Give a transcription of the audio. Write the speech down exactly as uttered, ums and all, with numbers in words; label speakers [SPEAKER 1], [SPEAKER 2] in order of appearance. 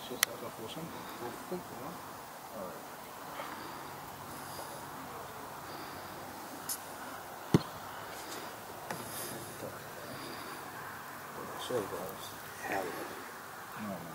[SPEAKER 1] Shit, ça va pour ça. Pour fond, quoi. Alright. So, guys, hell of it. No, man.